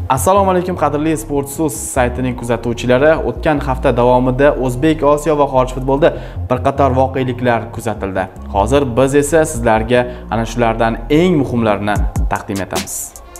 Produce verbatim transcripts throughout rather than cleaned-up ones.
Assalomu alaykum qadrli Sportso'z saytining kuzatuvchilari. O'tgan hafta davomida O'zbek, Osiyo va xorij futbolida bir qator voqeliklar kuzatildi. Hozir biz esa sizlarga ana shulardan eng muhimlarini taqdim etamiz.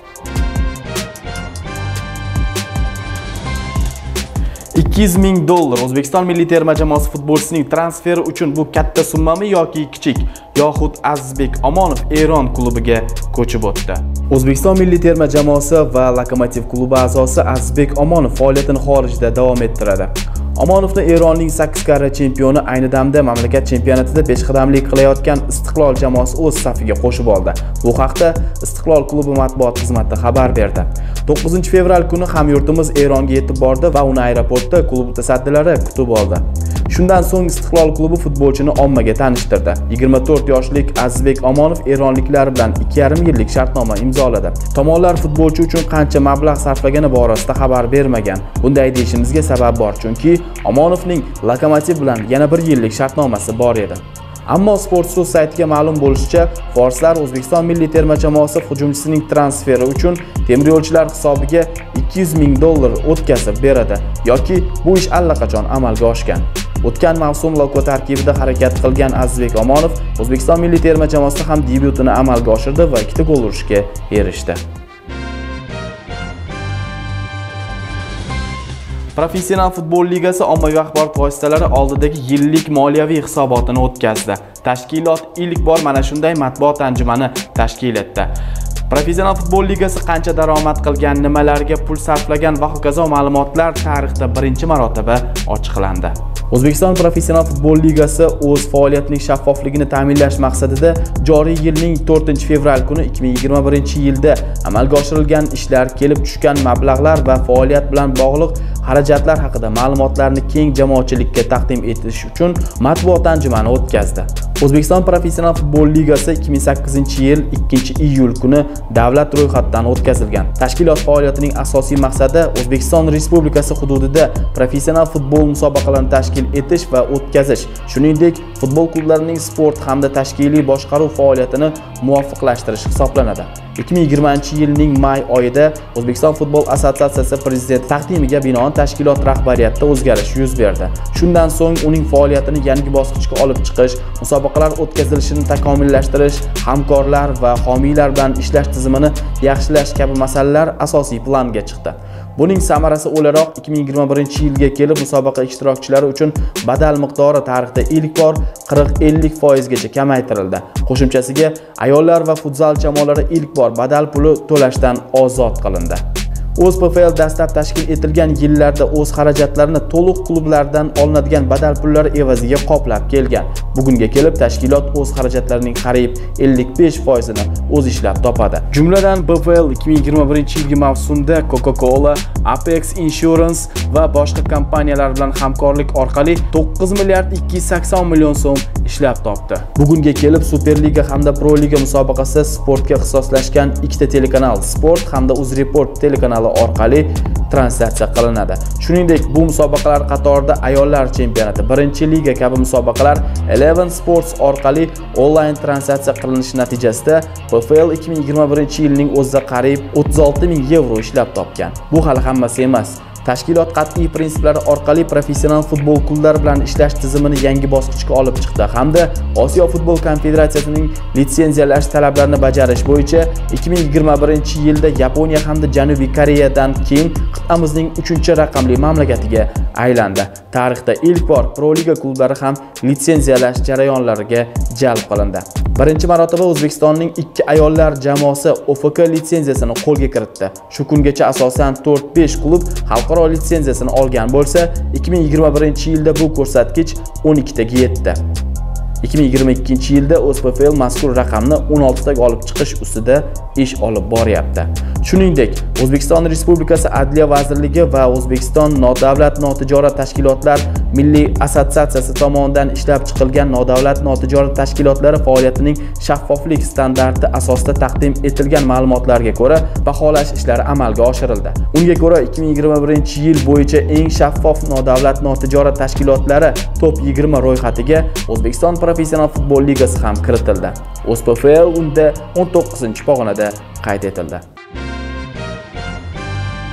ikki yuz ming dollar O'zbekiston milliy terma jamoasi futbolchisining transferi uchun bu katta summami yoki kichik? Yoxud Azizbek Omonov Eron klubiga ko'chib o'tdi. O'zbekiston milliy terma jamoasi va Lokomotiv klubi a'zosi Azizbek Omonov faoliyatini xorijda davom ettiradi. Omonovni Eronning sakkiz karra chempioni ayni damda mamlakat chempionatida peshqadamlik qilayotgan Istiqlol jamoasi o'z safiga qo'shib oldi. Bu haqda Istiqlol klubi matbuot xizmati xabar berdi. to'qqizinchi fevral kuni hamyurtimiz Eronga yetib bordi va uni aeroportda klub mutasaddilari kutib oldi. Shundan so'ng Istiqlol klubi futbolchini ommaga tanishtirdi. yigirma to'rt yoshlik Azizbek Omonov eronliklar bilan ikki yarim yillik shartnoma imzoladi. Tomonlar futbolchi uchun qancha mablag' sarflagani borasida xabar bermagan. Bunday deyishimizga sabab bor, chunki Omonovning Lokomotiv bilan yana bir yillik shartnomasi bor edi. Ammo Sportso'z saytiga ma'lum bo'lishicha, forslar O'zbekiston milliy terma jamoasi hujumchisining transferi uchun temiryo'lchilar hisobiga ikki yuz ming dollar o'tkazib beradi yoki bu ish allaqachon amalga oshgan. O'tgan mavsum Loko tarkibida harakat qilgan Azizbek Omonov O'zbekiston milliy terma jamoasida ham debyutini amalga oshirdi va ikkita gol urishga erishdi. Professional futbol ligasi ommaviy axborot vositalari oldidagi yillik moliyaviy hisobotini o'tkazdi. Tashkilot ilk bor mana shunday matbuot anjumani tashkil etdi. Professional futbol ligasi qancha daromad qilgan, nimalarga pul sarflagan va hokazo ma'lumotlar tarixda birinchi marotaba ochiqlandi. O'zbekiston Professional futbol ligasi o'z faoliyatining shaffofligini ta'minlash maqsadida joriy yilning to'rtinchi fevral kuni ikki ming yigirma birinchi yilda amalga oshirilgan ishlar, kelib tushgan mablag'lar va faoliyat bilan bog'liq xarajatlar haqida ma'lumotlarni keng jamoatchilikka taqdim etish uchun matbuot anjumani o'tkazdi. O'zbekiston Professional futbol ligasi ikki ming sakkizinchi yil ikkinchi iyul kuni davlat ro'yxatidan o'tkazilgan. Tashkilot faoliyatining asosiy maqsadi O'zbekiston Respublikasi hududida professional futbol musobaqalarini tashkil etish va o'tkazish, shuningdek, futbol klublarining sport hamda tashkiliy boshqaruv faoliyatini muvofiqlashtirish hisoblanadi. ikki ming yigirmanchi yilning may oyida O'zbekiston futbol assotsiatsiyasi prezidenti taqdimiga binoan tashkilot rahbariyatida o'zgarish yuz berdi. Shundan so'ng uning faoliyatini yangi bosqichga olib chiqish, musobaqalar o'tkazilishini takomillashtirish, hamkorlar va homiylar bilan ishlash tizimini yaxshilash kabi masalalar asosiy planga chiqdi. Buning samarasi o'laroq ikki ming yigirma birinchi yilga kelib musobaqa ishtirokchilari uchun badal miqdori tarixda ilk bor qirq ellik foiz gacha kamaytirildi. Qo'shimchasiga ayollar va futzal jamoalari ilk bor badal puli to'lashdan ozod qilindi. O'z P F L dastlab tashkil etilgan yillarda o'z xarajatlarini to'liq klublardan olinadigan badal pullari evaziga qoplab kelgan. Bugunga kelib tashkilot o'z xarajatlarining qariyb ellik besh foizini o'z ishlab topadi. Jumladan P F L ikki ming yigirma birinchi yilgi mavsumda Coca-Cola, Apex Insurance va boshqa kompaniyalar bilan hamkorlik orqali to'qqiz milliard ikki yuz sakson million so'm ishlab topdi. Bugunga kelib Superliga hamda Pro Liga musobaqasi sportga ixtisoslashgan ikkita telekanal Sport hamda UzReport telekanali orqali translyatsiya qilinadi. Shuningdek, bu musobaqalar qatorida ayollar chempionati, birinchi liga kabi musobaqalar Eleven Sports orqali onlayn translyatsiya qilinishi natijasida P F L ikki ming yigirma birinchi yilning o'zida qariyb o'ttiz olti ming yevro ishlab topgan. Bu hali hammasi emas. Tashkilot qat'iy prinsiplar orqali professional futbol klublari bilan ishlash tizimini yangi bosqichga olib chiqdi hamda Osiyo futbol konfederatsiyasining litsenziyalash talablarini bajarish bo'yicha ikki ming yigirma birinchi yilda Yaponiya hamda Janubiy Koreyadan keyin qit'amizning uchinchi raqamli mamlakatiga aylandi. Tarixda ilk bor Pro Liga klublari ham litsenziyalash jarayonlariga jalb qilindi. Birinchi marotaba O'zbekistonning ikki ayollar jamoasi O F K litsenziyasini qo'lga kiritdi. Shu kungacha asosan to'rt besh klub xalqaro litsenziyasini olgan bo'lsa, ikki ming yigirma birinchi yilda bu ko'rsatkich o'n ikkitaga yetdi. ikki ming yigirma ikkinchi yilda o'z P F L mazkur raqamni o'n oltitaga olib chiqish ustida ish olib boryapti. Shuningdek, O'zbekiston Respublikasi Adliya vazirligi va O'zbekiston nodavlat notijorat tashkilotlar milliy assotsiatsiyasi tomonidan ishlab chiqilgan nodavlat notijorat tashkilotlari faoliyatining shaffoflik standarti asosida taqdim etilgan ma'lumotlarga ko'ra baholash ishlari amalga oshirildi. Unga ko'ra ikki ming yigirma birinchi yil bo'yicha eng shaffof nodavlat notijorat tashkilotlari top yigirma ro'yxatiga O'zbekiston Professional futbol ligasi ham kiritildi. O'z P F L unda o'n to'qqizinchi pog'onada qayd etildi.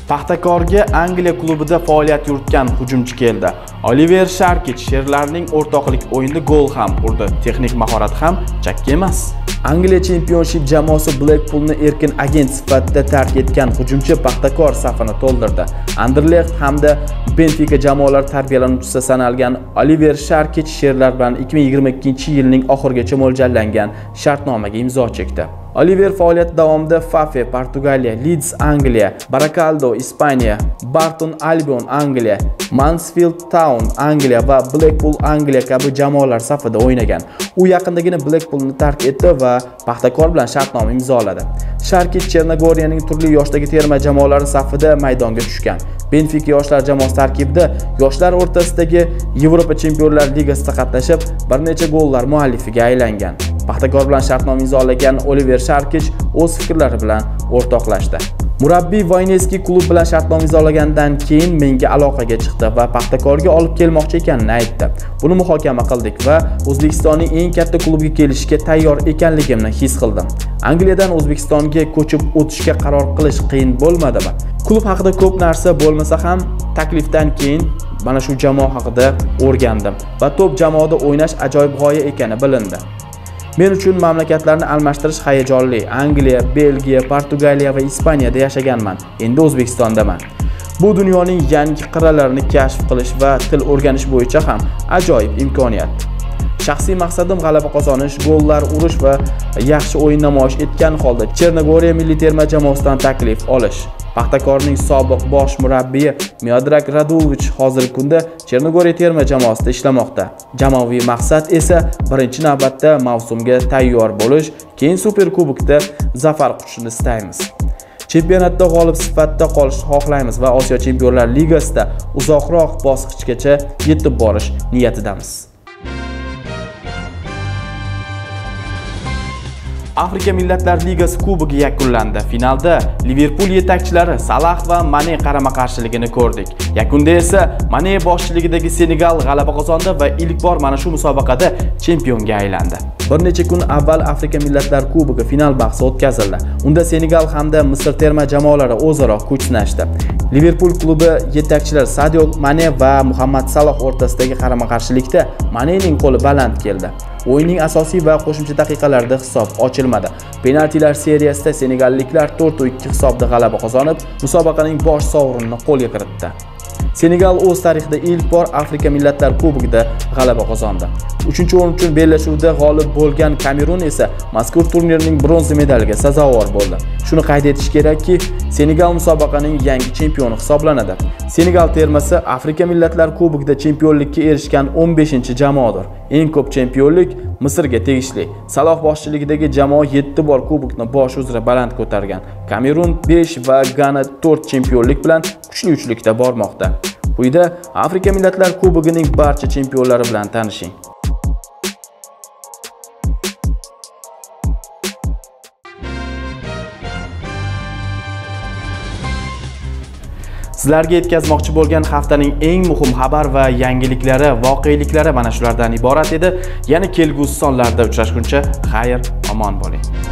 Paxtakorga Angliya klubida faoliyat yuritgan hujumchi keldi. Oliver Sharkich sherlarning o'rtoqlik o'yinida gol ham urdi. Texnik mahorat ham chakka emas. Angliya Championship jamoasi Blackpoolni erkin agent sifatida tark etgan hujumchi Paxtakor safini to'ldirdi. Anderlecht hamda Benfica jamoalari tarbiyalanuvchisi sanalgan Oliver Sharkich sherlar bilan ikki ming yigirma ikkinchi yilning oxirigacha mo'ljallangan shartnomaga imzo chekdi. Oliver faoliyat davomida Fafe Portugaliya, Leeds Angliya, Baracaldo Ispaniya, Barton Albion Angliya, Mansfield Town Angliya va Blackpool Angliya kabi jamoalar safida o'ynagan. U yaqindagina Blackpoolni tark etdi va Paxtakor bilan shartnoma imzoladi. Sharkich Chernogoriyaning turli yoshdagi terma jamoalari safida maydonga tushgan. Benfica yoshlar jamoasi tarkibida yoshlar o'rtasidagi Yevropa Chempionlar Ligasida qatnashib, bir necha gollar muallifiga aylangan. Paxtakor bilan shartnoma imzolagan Oliver Sharkich o'z fikrlari bilan o'rtoqlashdi. Murabbiy Vayneski klub bilan shartnoma imzolagandan keyin menga aloqaga chiqdi va Paxtakorga olib kelmoqchi ekanini aytdi. Buni muhokama qildik va O'zbekistonning eng katta klubiga kelishga tayyor ekanligimni his qildim. Angliyadan O'zbekistonga ko'chib o'tishga qaror qilish qiyin bo'lmadimi? Klub haqida ko'p narsa bo'lmasa ham taklifdan keyin mana shu jamoa haqida o'rgandim va top jamoada o'ynash ajoyib g'oya ekani bilindi. Men uchun mamlakatlarni almashtirish hayajonli. Angliya, Belgiya, Portugaliya va Ispaniyada yashaganman. Endi O'zbekistondaman. Bu dunyoning yangi qirralarini kashf qilish va til o'rganish bo'yicha ham ajoyib imkoniyat. Shaxsiy maqsadim g'alaba qozonish, gollar urish va yaxshi o'yin namoyish etgan holda Chernogoriya milliy terma jamoasidan taklif olish. Paxtakorning sobiq bosh murabbiyi Miodrag Radulovich hozirgi kunda Chernogoriya terma jamoasida ishlamoqda. Jamoaviy maqsad esa birinchi navbatda mavsumga tayyor bo'lish, keyin Super Kubokda zafar quchishni istaymiz. Chempionatda g'olib sifatida qolishni xohlaymiz va Osiyo Chempionlar Ligasida uzoqroq bosqichgacha yetib borish niyatidamiz. Afrika Millatlar Ligasi Kubogi yakunlandi. Finalda Liverpool yetakchilari Salah va Mane qarama-qarshiligini ko'rdik. Yakunda esa Mane boshchiligidagi Senegal g'alaba qozondi va ilk bor mana shu musobaqada chempionga aylandi. Bir necha kun avval Afrika Millatlar Kubogi final bahsi o'tkazildi. Unda Senegal hamda Misr terma jamoalari o'zaro kuch sinashdi. Liverpool klubi yetakchilari Sadio Mane va Muhammad Salah o'rtasidagi qarama-qarshilikda Manening qo'li baland keldi. O'yinning asosiy va qo'shimcha daqiqalarida hisob ochilmadi. Penaltilar seriyasida senegalliklar to'rt ikki hisobda g'alaba qozonib, musobaqaning bosh sovrinini qo'lga kiritdi. Senegal o'z tarixida ilk bor Afrika Millatlar Kubogida g'alaba qozondi. uchinchi o'rin uchun bellashuvda g'olib bo'lgan Kamerun esa mazkur turnirning bronza medaliga sazovor bo'ldi. Shuni qayd etish kerakki, Senegal musobaqaning yangi chempioni hisoblanadi. Senegal termasi Afrika Millatlar Kubogida chempionlikka erishgan o'n beshinchi jamoadir. Eng ko'p chempionlik Misrga tegishli. Salah boshchiligidagi jamoa yetti bor kubokni bosh uzra baland ko'targan. Kamerun besh va Gana to'rt chempionlik bilan kuchli uchlikda bormoqda. Quyida Afrika Millatlar Kubogining barcha chempionlari bilan tanishing. Sizlarga yetkazmoqchi bo'lgan haftaning eng muhim xabar va yangiliklari, voqealiklari mana shulardan iborat edi. Yana kelgusi sonlarda uchrashguncha xayr, omon bo'ling.